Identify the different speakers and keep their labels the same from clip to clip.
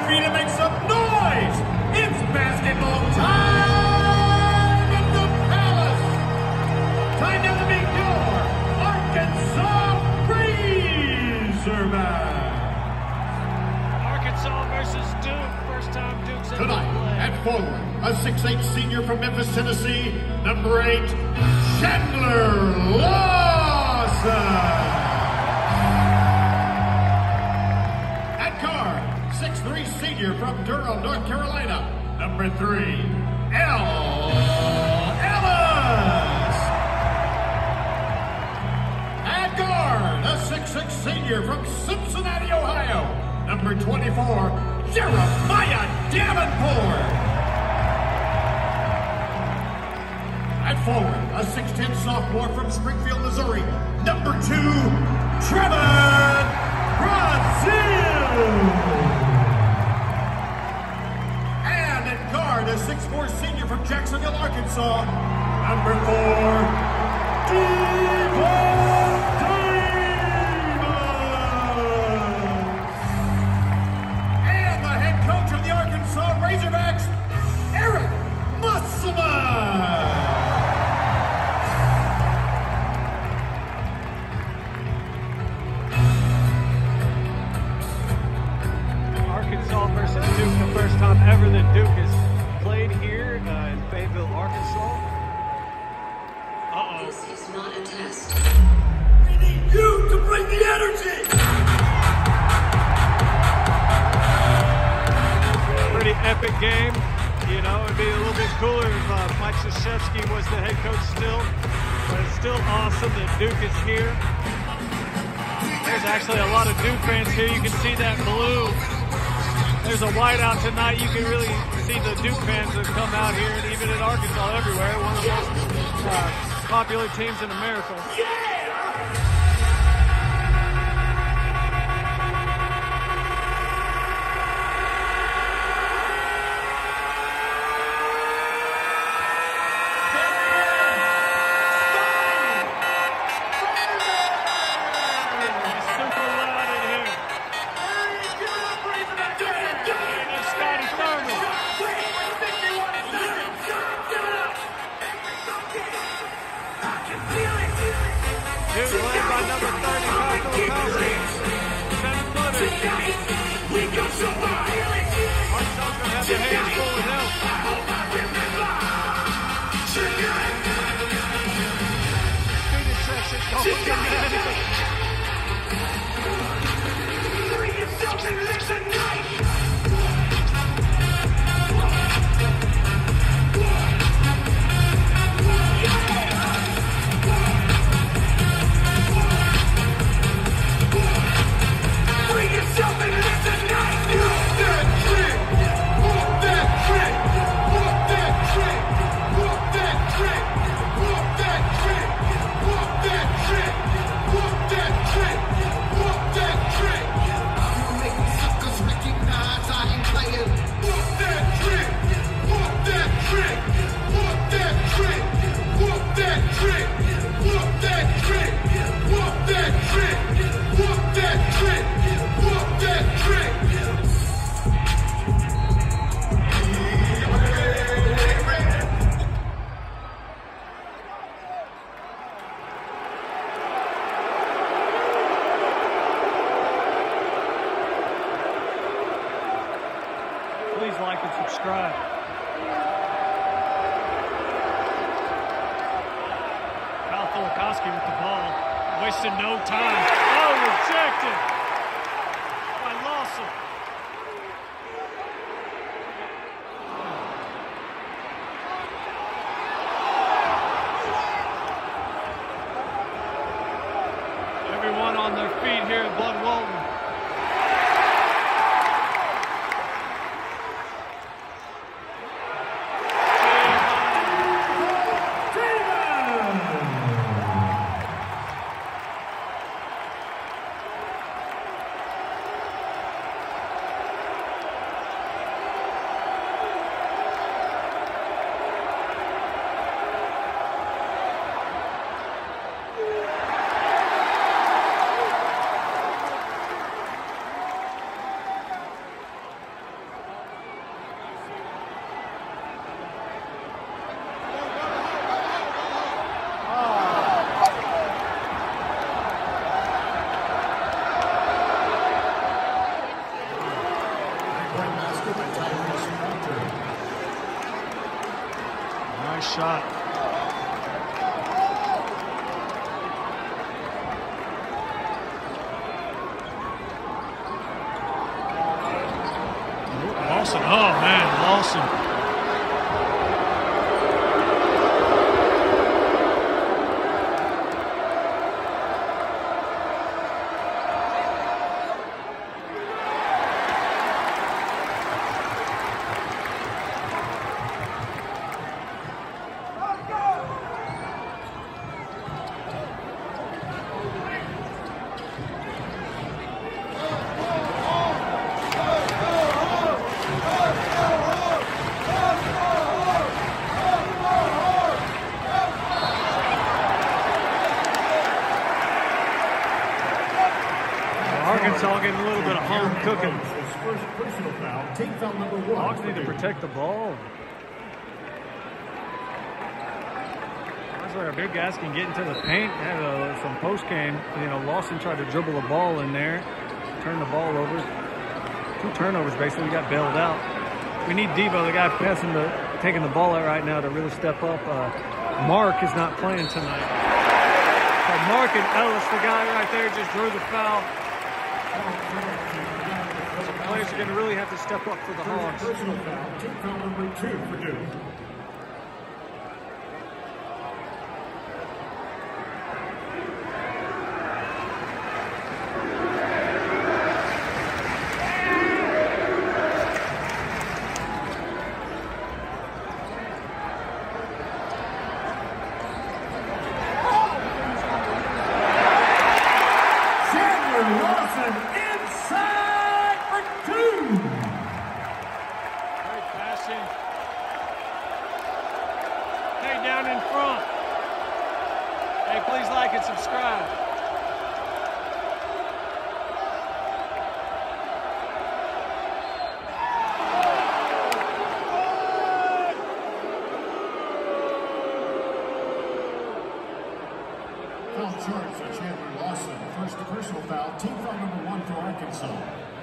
Speaker 1: feet and make some noise! It's basketball time at the Palace! Time now to meet your Arkansas Razorbacks!
Speaker 2: Arkansas versus Duke. First time Duke's ever
Speaker 1: Tonight,
Speaker 2: played.
Speaker 1: at forward, a 6'8" senior from Memphis, Tennessee, number 8, Chandler Lawson! At guard, 6'3" senior from Durham, North Carolina, number 3, L. Ellis! At guard, a 6'6" senior from Cincinnati, Ohio, number 24, Jeremiah Davenport! At forward, a 6'10" sophomore from Springfield, Missouri, number 2, Trevon Brazile! And at guard, a 6'4" senior from Jacksonville, Arkansas, number 4, Devon Davis! And the head coach of the Arkansas Razorbacks, Eric Musselman!
Speaker 2: Arkansas versus Duke, the first time ever that Duke has played here in Fayetteville, Arkansas. Uh-oh.
Speaker 3: This is not a test.
Speaker 1: We need you to bring the energy!
Speaker 2: Pretty epic game. You know, it'd be a little bit cooler if Mike Krzyzewski was the head coach still, but it's still awesome that Duke is here. There's actually a lot of Duke fans here. You can see that blue. There's a whiteout tonight. You can really see the Duke fans that come out here, and even in Arkansas, everywhere. One of the most popular teams in America. Please like and subscribe. Kyle Filipowski with the ball. Wasting no time. Oh, rejected by Lawson. Everyone on their feet here at Bud Walton. Lawson. Oh, man, Lawson. Arkansas getting a little bit of home cooking. Hawks need to protect the ball. That's where our big guys can get into the paint. Had some post game. You know, Lawson tried to dribble the ball in there, turn the ball over. 2 turnovers basically. Got bailed out. We need Devo, the guy taking the ball out right now, to really step up. Mark is not playing tonight. But Mark and Ellis, the guy right there, just drew the foul. So players are going to really have to step up for the Hawks.
Speaker 1: Personal foul, team foul number 2 for Duke.
Speaker 2: Down in front. Hey, please like and subscribe.
Speaker 1: Foul charge for Chandler Lawson. First personal foul, team foul number 1 for Arkansas.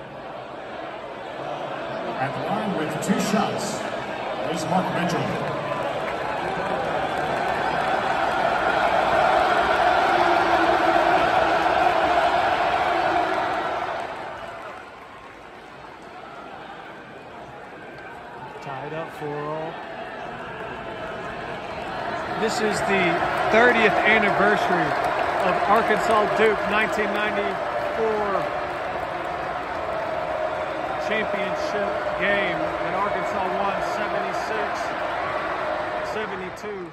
Speaker 1: At the line with 2 shots is Mark Mitchell.
Speaker 2: Tied up 4-all. This is the 30th anniversary of Arkansas-Duke 1994 championship game when Arkansas won 76-72.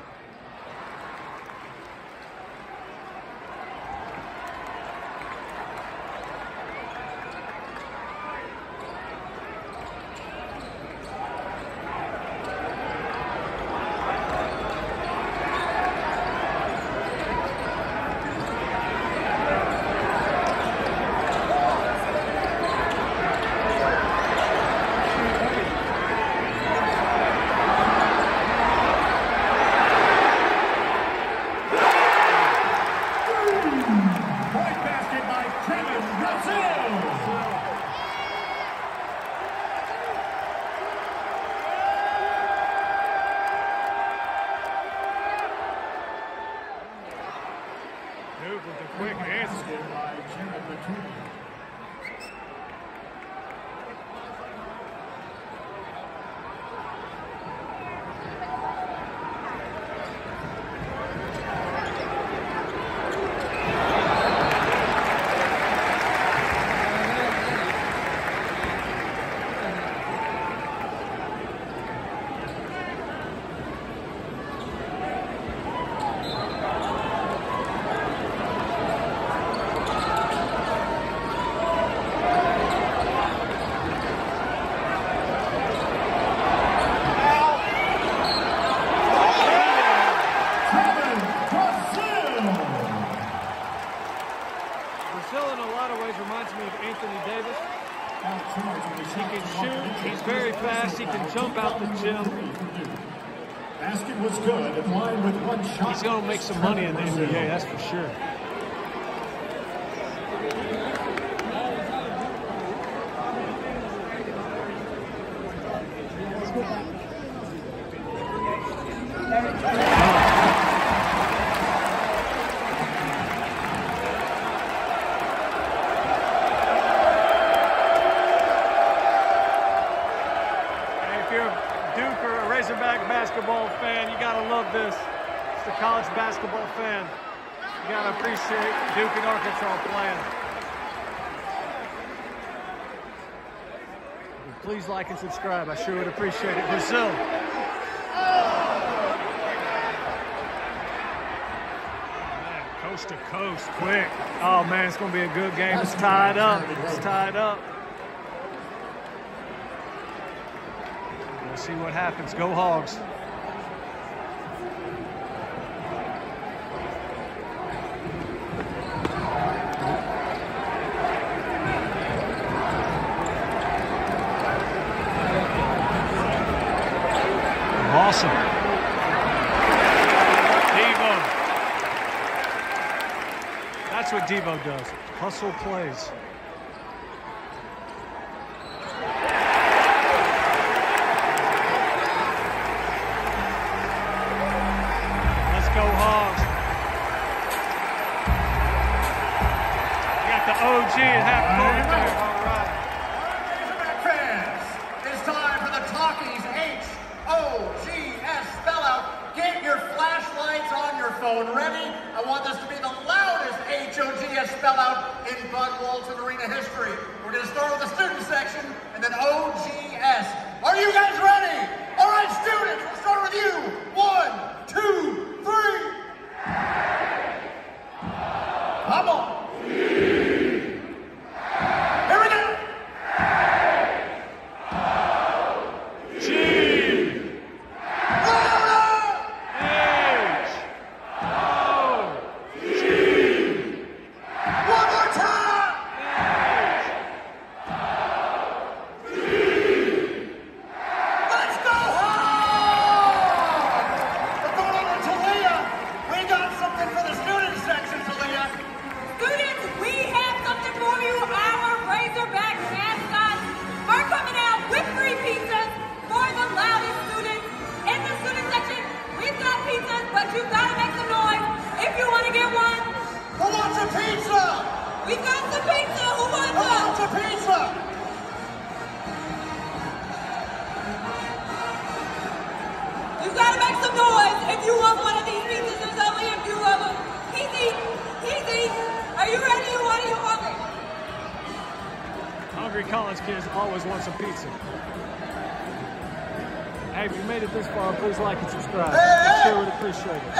Speaker 2: Duke with a quick answer. Brazil in a lot of ways reminds me of Anthony Davis. He can shoot, he's very fast, he can jump out the gym.
Speaker 1: Basket was good, in line with 1 shot.
Speaker 2: He's going to make some money in the NBA, that's for sure. gotta love this. It's the college basketball fan. You gotta appreciate Duke and Arkansas playing. Please like and subscribe. I sure would appreciate it. Brazil. Man, coast to coast, quick. Oh, man, it's going to be a good game. It's tied up. It's tied up. We'll see what happens. Go Hogs. Awesome. Devo. That's what Devo does. Hustle plays. Let's go Hogs. We got the OG at half court there. All right.
Speaker 1: Razorback fans, it's time for the Talkies H-O-G-S spell out. Get your flashlights on your phone ready. I want this to be the loudest H-O-G-S spell out in Bud Walton Arena history. We're going to start with the student section and then O-G-S. Are you guys ready? All right, students, we'll start with you. 1, 2, 3. Come on. Here we go.
Speaker 2: College kids always want some pizza. Hey, if you made it this far, please like and subscribe. I sure would appreciate it.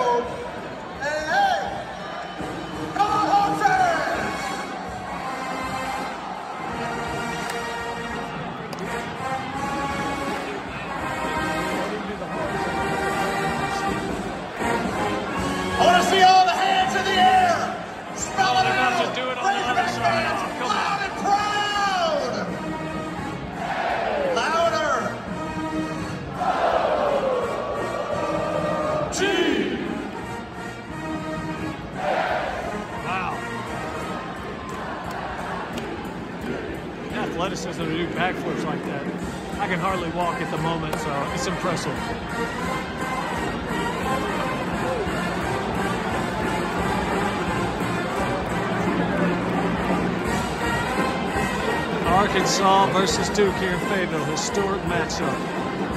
Speaker 1: Come on, Hawks! I want to see all the hands in the air. Spell it out.
Speaker 2: Just do it on the other side. Come on.
Speaker 1: Loud and proud.
Speaker 2: Athleticism to do backflips like that. I can hardly walk at the moment, so it's impressive. Arkansas versus Duke here in Fayetteville. Historic matchup.